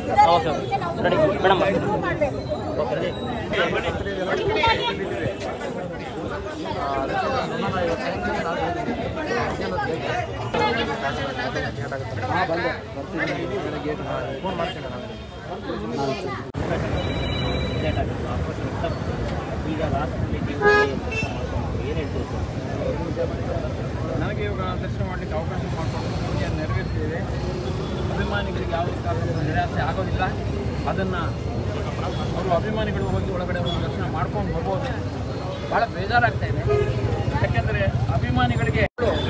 Ready madam. ಈಗ ಲಾಸ್ಟಲ್ಲಿ ನೀವು ಏನು ಹೇಳ್ತೀವಿ ಸರ್? ನನಗೆ ಇವಾಗ ದರ್ಶನ ಮಾಡಲಿಕ್ಕೆ ಅವಕಾಶ ಮಾಡಿಕೊಂಡು ಪೂಜೆ ನೆರವೇರಿಸಿದ್ದೇವೆ. ಅಭಿಮಾನಿಗಳಿಗೆ ಯಾವುದೇ ಕಾರಣಕ್ಕೂ ನಿರಾಸೆ ಆಗೋದಿಲ್ಲ. ಅದನ್ನು ಅವರು ಅಭಿಮಾನಿಗಳು ಹೋಗಿ ಒಳಗಡೆ ಒಂದು ದರ್ಶನ ಮಾಡ್ಕೊಂಡು ಬರ್ಬೋದು. ಭಾಳ ಬೇಜಾರಾಗ್ತಾ ಇದೆ. ಯಾಕೆಂದರೆ ಅಭಿಮಾನಿಗಳಿಗೆ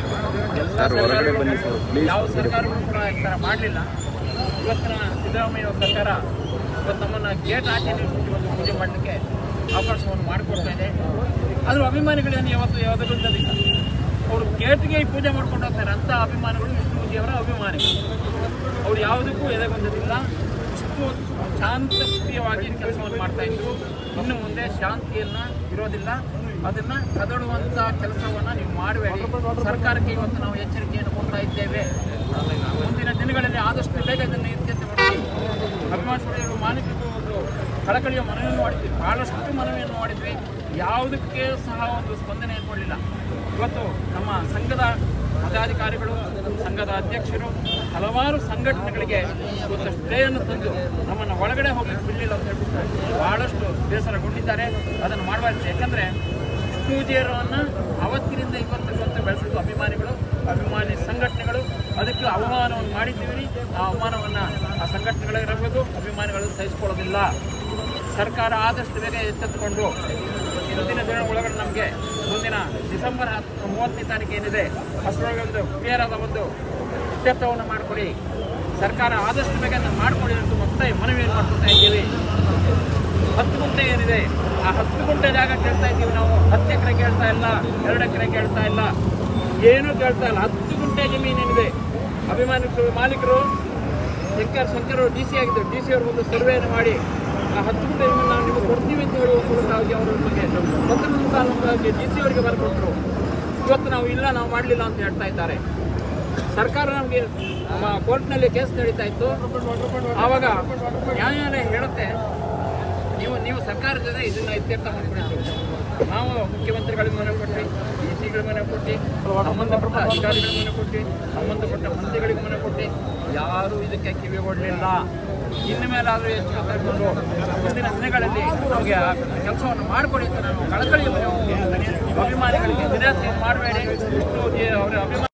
ಯಾವ ಸರ್ಕಾರಗಳು ಕೂಡ ಈ ಥರ ಮಾಡಲಿಲ್ಲ. ಇವತ್ತಿನ ಸಿದ್ದರಾಮಯ್ಯ ಸರ್ಕಾರ ಇವತ್ತು ನಮ್ಮನ್ನು ಗೇಟ್ ಆಚೆ ಒಂದು ಪೂಜೆ ಮಾಡಲಿಕ್ಕೆ ಅವಕಾಶವನ್ನು ಮಾಡಿಕೊಡ್ತಾ ಇದೆ. ಆದರೂ ಅಭಿಮಾನಿಗಳೇನು ಯಾವುದಕ್ಕಿಂತದಿಲ್ಲ. ಅವರು ಗೇಟ್ಗೆ ಪೂಜೆ ಮಾಡ್ಕೊಂಡು ಹೋಗ್ತಾರೆ ಅಂಥ ಅಭಿಮಾನಿಗಳು ವಿಷ್ಣುಜಿಯವರ ಅಭಿಮಾನಿಗಳು. ಅವರು ಯಾವುದಕ್ಕೂ ಎದೆಗೊಂದಿಲ್ಲ. ಇಷ್ಟು ಶಾಂತಪ್ರಿಯವಾಗಿ ಕೆಲಸವನ್ನು ಮಾಡ್ತಾಯಿದ್ರು. ಇನ್ನು ಮುಂದೆ ಶಾಂತಿಯನ್ನು ಇರೋದಿಲ್ಲ. ಅದನ್ನು ಕದಡುವಂಥ ಕೆಲಸವನ್ನು ನೀವು ಮಾಡಬೇಡಿ. ಸರ್ಕಾರಕ್ಕೆ ಇವತ್ತು ನಾವು ಎಚ್ಚರಿಕೆಯನ್ನು ಕೊಡ್ತಾ ಇದ್ದೇವೆ. ಮುಂದಿನ ದಿನಗಳಲ್ಲಿ ಆದಷ್ಟು ಬೇಗ ಇದನ್ನು ಇತ್ಯರ್ಥ ಮಾಡಿ ಅಭಿಮಾನಿಗಳು ಮಾಲೀಕರಿಗೂ ಒಂದು ಕಳಕಳಿಯ ಮನವಿಯನ್ನು ಮಾಡಿದ್ವಿ. ಭಾಳಷ್ಟು ಮನವಿಯನ್ನು ಮಾಡಿದ್ವಿ. ಯಾವುದಕ್ಕೆ ಸಹ ಒಂದು ಸ್ಪಂದನೆ ಕೊಡಲಿಲ್ಲ. ಇವತ್ತು ನಮ್ಮ ಸಂಘದ ಪದಾಧಿಕಾರಿಗಳು, ಸಂಘದ ಅಧ್ಯಕ್ಷರು, ಹಲವಾರು ಸಂಘಟನೆಗಳಿಗೆ ಇವತ್ತು ಸ್ಟೇಯನ್ನು ತಂದು ನಮ್ಮನ್ನು ಒಳಗಡೆ ಹೋಗಿ ಬಿಡಲಿಲ್ಲ ಅಂತ ಹೇಳ್ಬಿಟ್ಟು ಭಾಳಷ್ಟು ಬೇಸರಗೊಂಡಿದ್ದಾರೆ. ಅದನ್ನು ಮಾಡಬಾರ್ದು. ಯಾಕಂದರೆ ವಿಷ್ಣುಜಿಯವರನ್ನು ಅವತ್ತಿನಿಂದ ಇವತ್ತು ಬೆಳೆಸಿದ್ದು ಅಭಿಮಾನಿಗಳು, ಅಭಿಮಾನಿ ಸಂಘಟನೆಗಳು. ಅದಕ್ಕೆ ಅವಮಾನವನ್ನು ಮಾಡಿದ್ದೀವಿ. ಆ ಅವಮಾನವನ್ನು ಆ ಸಂಘಟನೆಗಳಿರಬಹುದು, ಅಭಿಮಾನಿಗಳು ಸಹಿಸಿಕೊಳ್ಳೋದಿಲ್ಲ. ಸರ್ಕಾರ ಆದಷ್ಟು ಬೇಗ ಎಚ್ಚೆತ್ತುಕೊಂಡು ಮುಂದಿನ ದಿನ ಒಳಗಡೆ ನಮಗೆ ಮುಂದಿನ ಡಿಸೆಂಬರ್ 30ನೇ ತಾರೀಕು ಏನಿದೆ ಅಷ್ಟರೊಳಗೆ ಒಂದು ಕ್ಲಿಯರ್ ಆದ ಒಂದು ಇತ್ಯರ್ಥವನ್ನು ಮಾಡಿಕೊಡಿ. ಸರ್ಕಾರ ಆದಷ್ಟು ಬೇಗ ಮಾಡಿಕೊಡಿ ಅಂತ ಮತ್ತೆ ಮನವಿಯನ್ನು ಮಾಡ್ಕೊಳ್ತಾ ಇದ್ದೀವಿ. 10 ಗುಂಟೆ ಏನಿದೆ ಆ 10 ಗುಂಟೆ ಜಾಗ ಕೇಳ್ತಾ ಇದ್ದೀವಿ ನಾವು. 10 ಎಕರೆ ಕೇಳ್ತಾ ಇಲ್ಲ, 2 ಎಕರೆ ಕೇಳ್ತಾ ಇಲ್ಲ, ಏನೂ ಕೇಳ್ತಾ ಇಲ್ಲ. 10 ಗುಂಟೆ ಜಮೀನೇನಿದೆ ಅಭಿಮಾನಿಗಳು ಮಾಲೀಕರು ಶಂಕರ್ DC ಆಗಿದ್ದರು. DC ಅವರು ಒಂದು ಸರ್ವೆಯನ್ನು ಮಾಡಿ ಆ 10 ಗುಂಟೆ ನಾವು ನಿಮಗೆ ಕೊಡ್ತೀವಿ ಅಂತ ಹೇಳುವ ಮೂಲಕವಾಗಿ ಅವರು ನಮಗೆ ಪತ್ರದ ಮುಖಾಂತರವಾಗಿ DC ಅವರಿಗೆ ಬರೆಕೊಟ್ಟರು. ಇವತ್ತು ನಾವು ಇಲ್ಲ, ನಾವು ಮಾಡಲಿಲ್ಲ ಅಂತ ಹೇಳ್ತಾ ಇದ್ದಾರೆ. ಸರ್ಕಾರ ನಮಗೆ ನಮ್ಮ ಕೋರ್ಟ್ನಲ್ಲಿ ಕೇಸ್ ನಡೀತಾ ಇತ್ತು. ಆವಾಗ ನ್ಯಾಯಾಲಯ ಹೇಳುತ್ತೆ ನೀವು ಸರ್ಕಾರದ ಜೊತೆ ಇದನ್ನು ಇತ್ಯರ್ಥ ಮಾಡಿಕೊಡ್ತೀವಿ. ನಾವು ಮುಖ್ಯಮಂತ್ರಿಗಳಿಗೆ ಮನವಿ ಕೊಟ್ಟು, DC ಮನವಿ ಕೊಟ್ಟು, ಸಂಬಂಧಪಟ್ಟ ಅಧಿಕಾರಿಗಳ ಮನವಿ ಕೊಟ್ಟು, ಸಂಬಂಧಪಟ್ಟ ಮಂತ್ರಿಗಳಿಗೆ ಮನವಿ ಕೊಟ್ಟು, ಯಾರೂ ಇದಕ್ಕೆ ಕಿವಿ ಕೊಡಲಿಲ್ಲ. ಇನ್ನು ಮೇಲಾದರೂ ಹೆಚ್ಚು ಕೈಗೊಂಡು ಮುಂದಿನ ದಿನಗಳಲ್ಲಿ ನಮಗೆ ಕೆಲಸವನ್ನು ಮಾಡಿಕೊಡಿ ಅಂತ ನಾನು ಕಳಕಳಿಯ ಅಭಿಮಾನಿಗಳಿಗೆ ನಿರಾಸೆ ಮಾಡಬೇಡಿ. ವಿಷ್ಣುಜಿ ಅವರ ಅಭಿಮಾನಿ